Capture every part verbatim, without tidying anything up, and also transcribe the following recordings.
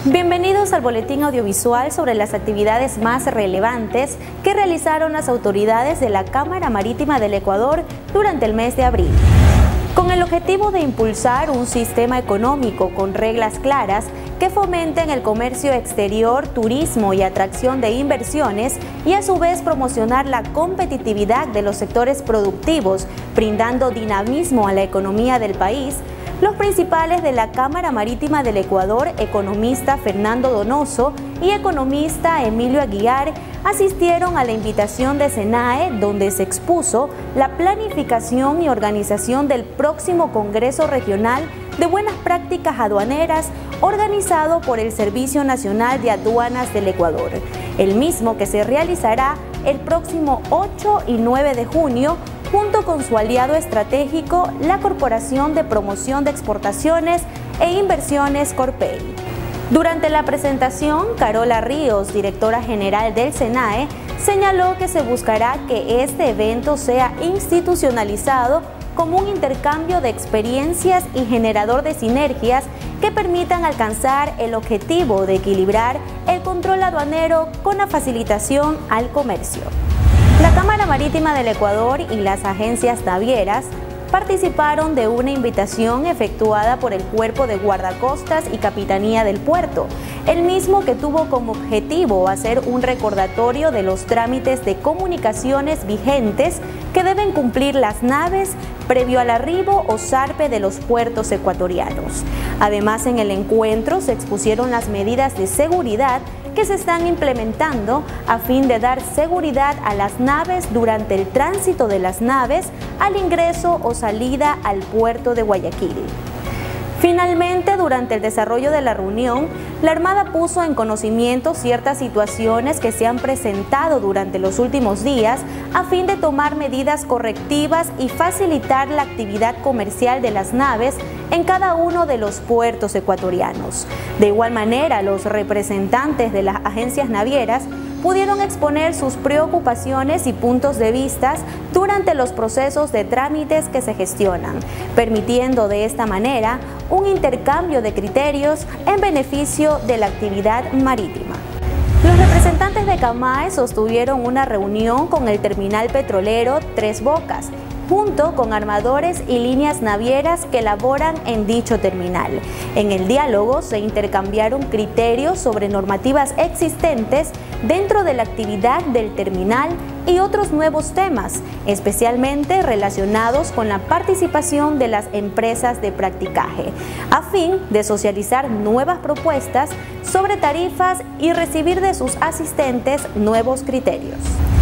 Bienvenidos al boletín audiovisual sobre las actividades más relevantes que realizaron las autoridades de la Cámara Marítima del Ecuador durante el mes de abril. Con el objetivo de impulsar un sistema económico con reglas claras que fomenten el comercio exterior, turismo y atracción de inversiones y a su vez promocionar la competitividad de los sectores productivos, brindando dinamismo a la economía del país, los principales de la Cámara Marítima del Ecuador, economista Fernando Donoso y economista Emilio Aguiar, asistieron a la invitación de SENAE, donde se expuso la planificación y organización del próximo Congreso Regional de Buenas Prácticas Aduaneras, organizado por el Servicio Nacional de Aduanas del Ecuador, el mismo que se realizará el próximo ocho y nueve de junio, junto con su aliado estratégico, la Corporación de Promoción de Exportaciones e Inversiones Corpey. Durante la presentación, Carola Ríos, directora general del SENAE, señaló que se buscará que este evento sea institucionalizado como un intercambio de experiencias y generador de sinergias que permitan alcanzar el objetivo de equilibrar el control aduanero con la facilitación al comercio. La Cámara Marítima del Ecuador y las agencias navieras participaron de una invitación efectuada por el Cuerpo de Guardacostas y Capitanía del Puerto, el mismo que tuvo como objetivo hacer un recordatorio de los trámites de comunicaciones vigentes que deben cumplir las naves previo al arribo o zarpe de los puertos ecuatorianos. Además, en el encuentro se expusieron las medidas de seguridad que se están implementando a fin de dar seguridad a las naves durante el tránsito de las naves al ingreso o salida al puerto de Guayaquil. Finalmente, durante el desarrollo de la reunión, la Armada puso en conocimiento ciertas situaciones que se han presentado durante los últimos días a fin de tomar medidas correctivas y facilitar la actividad comercial de las naves en cada uno de los puertos ecuatorianos. De igual manera, los representantes de las agencias navieras pudieron exponer sus preocupaciones y puntos de vista durante los procesos de trámites que se gestionan, permitiendo de esta manera un intercambio de criterios en beneficio de la actividad marítima. Los representantes de CAMAE sostuvieron una reunión con el terminal petrolero Tres Bocas, junto con armadores y líneas navieras que laboran en dicho terminal. En el diálogo se intercambiaron criterios sobre normativas existentes dentro de la actividad del terminal y otros nuevos temas, especialmente relacionados con la participación de las empresas de practicaje, a fin de socializar nuevas propuestas sobre tarifas y recibir de sus asistentes nuevos criterios.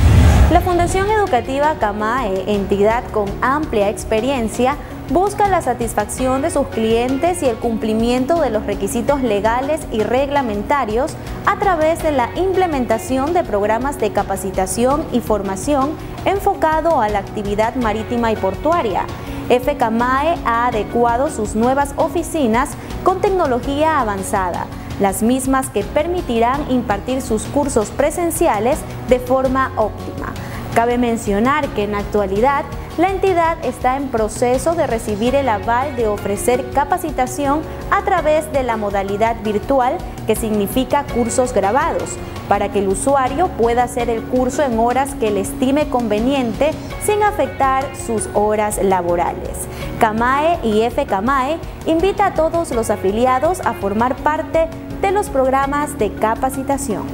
La Fundación Educativa CAMAE, entidad con amplia experiencia, busca la satisfacción de sus clientes y el cumplimiento de los requisitos legales y reglamentarios a través de la implementación de programas de capacitación y formación enfocado a la actividad marítima y portuaria. F CAMAE ha adecuado sus nuevas oficinas con tecnología avanzada, las mismas que permitirán impartir sus cursos presenciales de forma óptima. Cabe mencionar que en la actualidad la entidad está en proceso de recibir el aval de ofrecer capacitación a través de la modalidad virtual, que significa cursos grabados, para que el usuario pueda hacer el curso en horas que le estime conveniente sin afectar sus horas laborales. CAMAE y F CAMAE invita a todos los afiliados a formar parte de los programas de capacitación.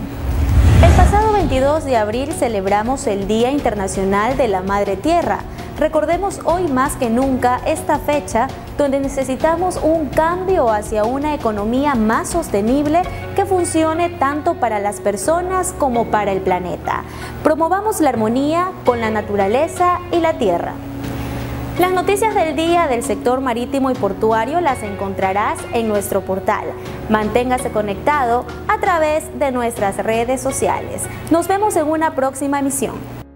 El pasado veintidós de abril celebramos el Día Internacional de la Madre Tierra. Recordemos hoy más que nunca esta fecha donde necesitamos un cambio hacia una economía más sostenible que funcione tanto para las personas como para el planeta. Promovamos la armonía con la naturaleza y la tierra. Las noticias del día del sector marítimo y portuario las encontrarás en nuestro portal. Manténgase conectado a través de nuestras redes sociales. Nos vemos en una próxima emisión.